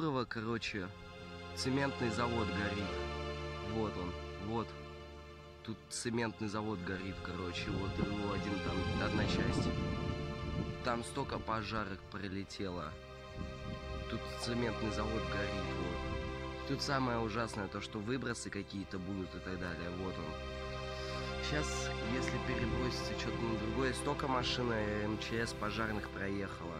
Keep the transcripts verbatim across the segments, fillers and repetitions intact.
Гурова, короче, цементный завод горит. Вот он, вот. Тут цементный завод горит, короче, вот его один там, одна часть. Там столько пожарок прилетело. Тут цементный завод горит, вот. Тут самое ужасное то, что выбросы какие-то будут и так далее, вот он. Сейчас, если переброситься что-то на другое, столько машин эм че эс пожарных проехало.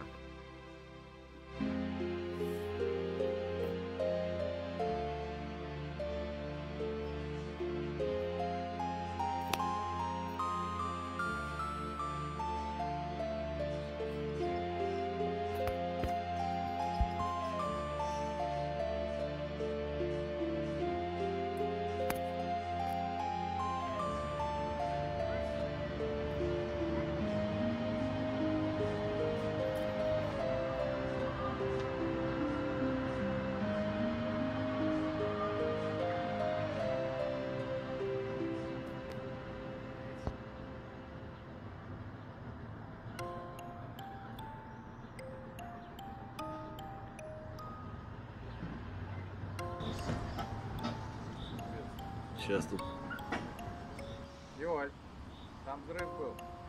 Сейчас тут. Юль, там взрыв был.